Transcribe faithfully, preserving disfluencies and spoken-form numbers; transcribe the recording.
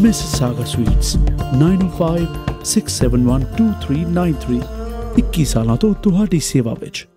Mississauga Suites nine oh five six seven one two three nine three। इक्की साਲਾਂ ਤੋਂ ਤੁਹਾਡੀ ਸੇਵਾ ਵਿੱਚ।